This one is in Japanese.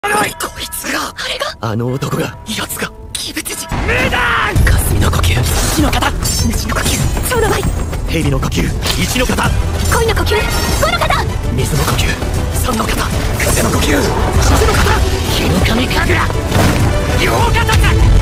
こいつが、あれが、 あの男が、 奴が、鬼物児、無だ。霞の呼吸、火の型、主の呼吸、蝶の舞、 蛇の呼吸、一の型、 恋の呼吸、五の型、 水の呼吸、 三の型、風の呼吸、風の型、火の神神楽、両型だ。